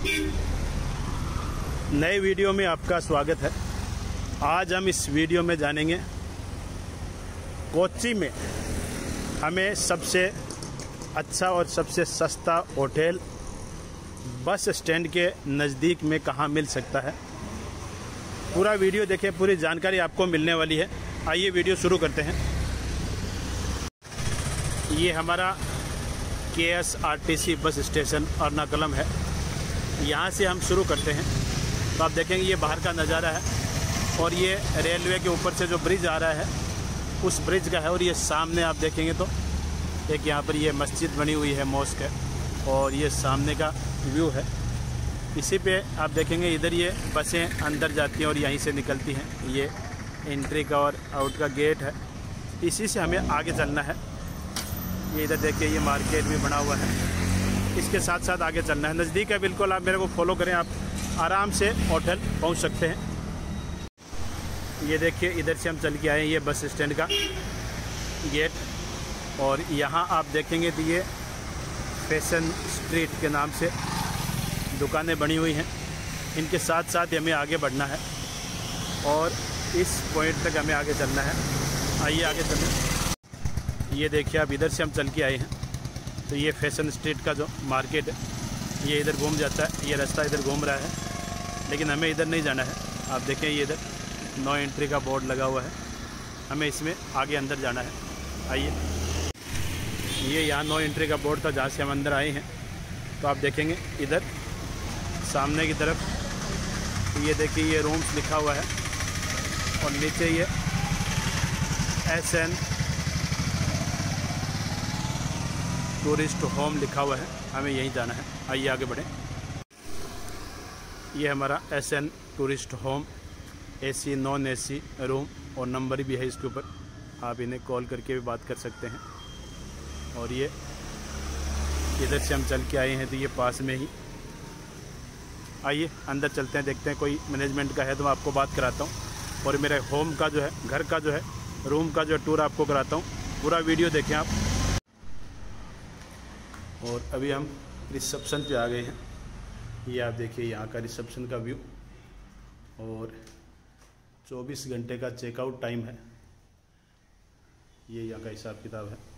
नए वीडियो में आपका स्वागत है। आज हम इस वीडियो में जानेंगे कोच्चि में हमें सबसे अच्छा और सबसे सस्ता होटल बस स्टैंड के नज़दीक में कहाँ मिल सकता है। पूरा वीडियो देखें, पूरी जानकारी आपको मिलने वाली है। आइए वीडियो शुरू करते हैं। ये हमारा KSRTC बस स्टेशन एर्नाकुलम है। यहाँ से हम शुरू करते हैं तो आप देखेंगे ये बाहर का नज़ारा है और ये रेलवे के ऊपर से जो ब्रिज आ रहा है उस ब्रिज का है। और ये सामने आप देखेंगे तो एक यहाँ पर ये मस्जिद बनी हुई है, मॉस्क है, और ये सामने का व्यू है। इसी पे आप देखेंगे इधर ये बसें अंदर जाती हैं और यहीं से निकलती हैं। ये एंट्री का और आउट का गेट है। इसी से हमें आगे चलना है। ये इधर देखिए ये मार्केट भी बना हुआ है, इसके साथ साथ आगे चलना है। नज़दीक है बिल्कुल, आप मेरे को फॉलो करें, आप आराम से होटल पहुंच सकते हैं। ये देखिए इधर से हम चल के आए हैं, ये बस स्टैंड का गेट। और यहाँ आप देखेंगे तो ये फैशन स्ट्रीट के नाम से दुकानें बनी हुई हैं। इनके साथ साथ हमें आगे बढ़ना है और इस पॉइंट तक हमें आगे चलना है। आइए आगे चलें। ये देखिए आप इधर से हम चल के आए हैं तो ये फैशन स्ट्रीट का जो मार्केट है ये इधर घूम जाता है। ये रास्ता इधर घूम रहा है, लेकिन हमें इधर नहीं जाना है। आप देखें ये इधर नो एंट्री का बोर्ड लगा हुआ है, हमें इसमें आगे अंदर जाना है। आइए, ये यहाँ नो एंट्री का बोर्ड था जहाँ से हम अंदर आए हैं। तो आप देखेंगे इधर सामने की तरफ ये देखिए ये रूम्स लिखा हुआ है और नीचे ये SN टूरिस्ट होम लिखा हुआ है, हमें यहीं जाना है। आइए आगे बढ़ें। ये हमारा SN tourist home, AC non AC room और नंबर भी है इसके ऊपर, आप इन्हें कॉल करके भी बात कर सकते हैं। और ये इधर से हम चल के आए हैं तो ये पास में ही। आइए अंदर चलते हैं, देखते हैं कोई मैनेजमेंट का है तो मैं आपको बात कराता हूँ। और मेरे होम का जो है, घर का जो है, रूम का जो टूर आपको कराता हूँ। पूरा वीडियो देखें आप। और अभी हम रिसेप्शन पे आ गए हैं। ये आप देखिए यहाँ का रिसेप्शन का व्यू और 24 घंटे का चेकआउट टाइम है। ये यहाँ का हिसाब किताब है।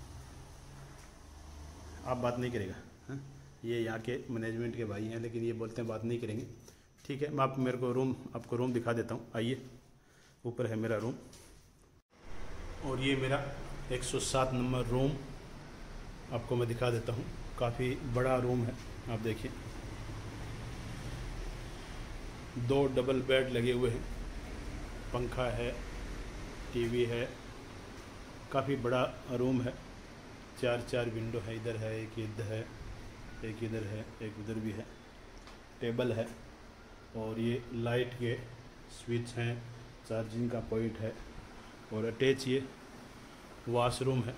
आप बात नहीं करेगा, हाँ? ये यहाँ के मैनेजमेंट के भाई हैं, लेकिन ये बोलते हैं बात नहीं करेंगे। ठीक है, मैं आपको रूम दिखा देता हूँ। आइए, ऊपर है मेरा रूम और ये मेरा 107 नंबर रूम आपको मैं दिखा देता हूँ। काफ़ी बड़ा रूम है, आप देखिए 2 डबल बेड लगे हुए हैं, पंखा है, टीवी है, काफ़ी बड़ा रूम है। 4 विंडो है, इधर है एक, इधर है एक, इधर है एक, उधर भी है। टेबल है और ये लाइट के स्विच हैं, चार्जिंग का पॉइंट है और अटैच ये वॉशरूम है।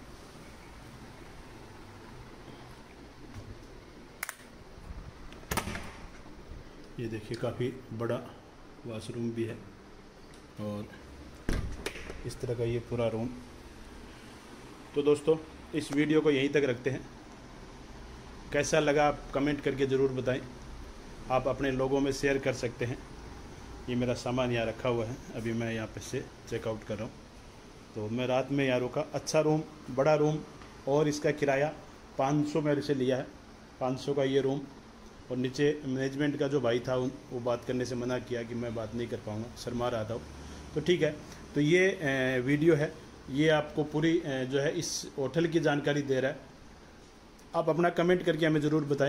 ये देखिए काफ़ी बड़ा वॉशरूम भी है और इस तरह का ये पूरा रूम। तो दोस्तों इस वीडियो को यहीं तक रखते हैं। कैसा लगा आप कमेंट करके ज़रूर बताएं। आप अपने लोगों में शेयर कर सकते हैं। ये मेरा सामान यहाँ रखा हुआ है, अभी मैं यहाँ पे से चेकआउट कर रहा हूँ। तो मैं रात में यहाँ रुका। अच्छा रूम, बड़ा रूम, और इसका किराया 500 मेरे से लिया है। 500 का ये रूम। और नीचे मैनेजमेंट का जो भाई था वो बात करने से मना किया कि मैं बात नहीं कर पाऊँगा, शर्मा रहा था। तो ठीक है, तो ये वीडियो है, ये आपको पूरी जो है इस होटल की जानकारी दे रहा है। आप अपना कमेंट करके हमें ज़रूर बताएं।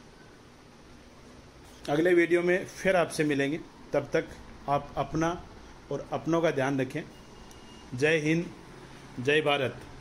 अगले वीडियो में फिर आपसे मिलेंगे, तब तक आप अपना और अपनों का ध्यान रखें। जय हिंद, जय भारत।